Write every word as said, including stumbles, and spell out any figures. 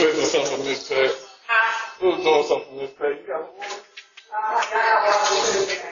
doing something this pay. Who's doing something this pay? You got a